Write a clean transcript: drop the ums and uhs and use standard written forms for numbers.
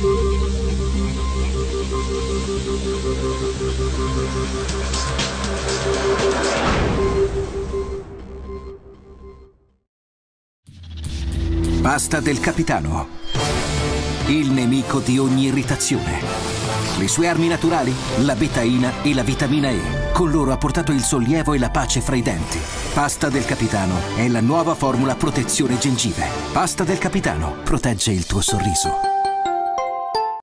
Pasta del Capitano. Il nemico di ogni irritazione. Le sue armi naturali? La betaina e la vitamina E. Con loro ha portato il sollievo e la pace fra i denti. Pasta del Capitano è la nuova formula protezione gengive. Pasta del Capitano protegge il tuo sorriso.